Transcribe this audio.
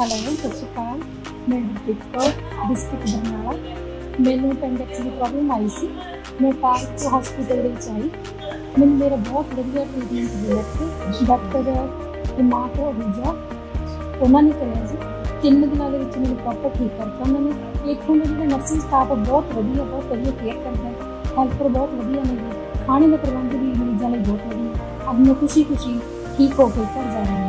Hello सत श्री अकाल। मैं गुरप्रीत कौर डिस्ट्रिक्ट बरनाला। मैनू अपेंडिक्स की प्रॉब्लम आई सी। मैं पार्क हॉस्पिटल आई। मैंने मेरा बहुत वधिया ट्रीटमेंट दिया थे। डॉक्टर हेमंत ओझा उन्होंने कराया जी। 3 दिनों के मैंने प्रॉपर ठीक करता। उन्होंने इतों का जो नर्सिंग स्टाफ बहुत वधिया केयर करता है। हेल्पर बहुत वधिया ने। खाने का प्रबंध भी मरीजों लिए बहुत वधिया। अब मैं खुशी ठीक होकर घर जा रही हूँ।